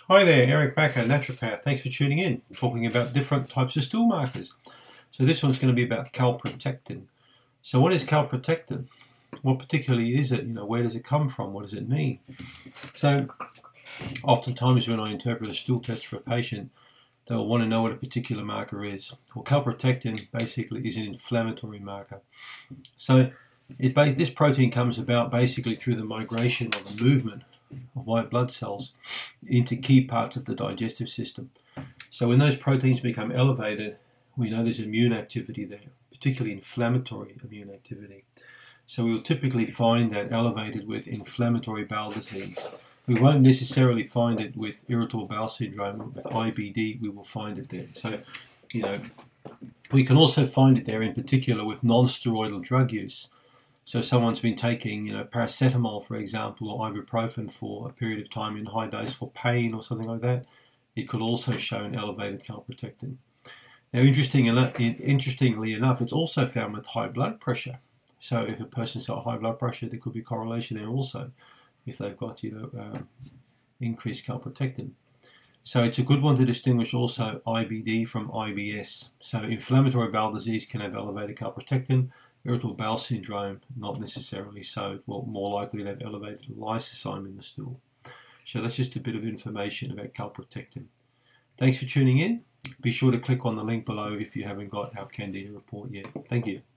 Hi there, Eric Bakker, Naturopath. Thanks for tuning in. I'm talking about different types of stool markers. So this one's going to be about calprotectin. So what is calprotectin? What particularly is it? Where does it come from? What does it mean? So oftentimes when I interpret a stool test for a patient, they'll want to know what a particular marker is. Well, calprotectin basically is an inflammatory marker. So this protein comes about basically through the migration or the movement of white blood cells into key parts of the digestive system. So when those proteins become elevated, we know there's immune activity there, particularly inflammatory immune activity. So we'll typically find that elevated with inflammatory bowel disease. We won't necessarily find it with irritable bowel syndrome. With IBD, we will find it there. So, we can also find it there in particular with nonsteroidal drug use. So someone's been taking, paracetamol, for example, or ibuprofen for a period of time in high dose for pain or something like that. It could also show an elevated calprotectin. Now, interestingly enough, it's also found with high blood pressure. So if a person's got high blood pressure, there could be correlation there also if they've got, increased calprotectin. So it's a good one to distinguish also IBD from IBS. So inflammatory bowel disease can have elevated calprotectin. Irritable bowel syndrome, not necessarily so. Well, more likely to have elevated lysozyme in the stool. So that's just a bit of information about calprotectin. Thanks for tuning in. Be sure to click on the link below if you haven't got our Candida report yet. Thank you.